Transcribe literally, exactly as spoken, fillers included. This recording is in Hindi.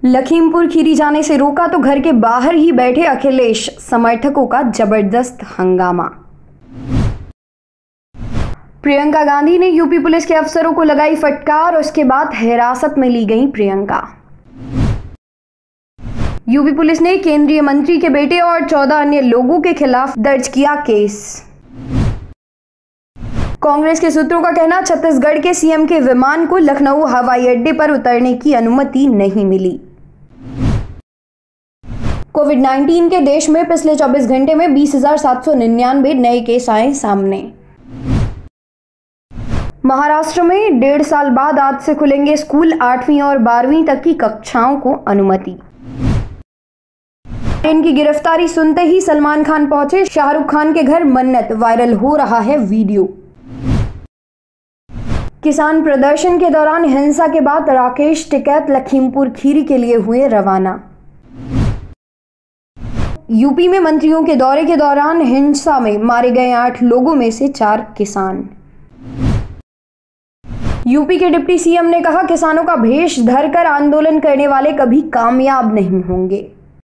लखीमपुर खीरी जाने से रोका तो घर के बाहर ही बैठे अखिलेश समर्थकों का जबरदस्त हंगामा। प्रियंका गांधी ने यूपी पुलिस के अफसरों को लगाई फटकार और उसके बाद हिरासत में ली गई प्रियंका। यूपी पुलिस ने केंद्रीय मंत्री के बेटे और चौदह अन्य लोगों के खिलाफ दर्ज किया केस। कांग्रेस के सूत्रों का कहना, छत्तीसगढ़ के सीएम के विमान को लखनऊ हवाई अड्डे पर उतरने की अनुमति नहीं मिली। कोविड नाइन्टीन के देश में पिछले चौबीस घंटे में बीस हजार सात सौ निन्यानवे नए केस आए सामने। महाराष्ट्र में डेढ़ साल बाद आज से खुलेंगे स्कूल, आठवीं और बारहवीं तक की कक्षाओं को अनुमति। इनकी गिरफ्तारी सुनते ही सलमान खान पहुंचे शाहरुख खान के घर, मन्नत वायरल हो रहा है वीडियो। किसान प्रदर्शन के दौरान हिंसा के बाद राकेश टिकैत लखीमपुर खीरी के लिए हुए रवाना। यूपी में मंत्रियों के दौरे के दौरान हिंसा में मारे गए आठ लोगों में से चार किसान। यूपी के डिप्टी सीएम ने कहा, किसानों का भेष धरकर आंदोलन करने वाले कभी कामयाब नहीं होंगे।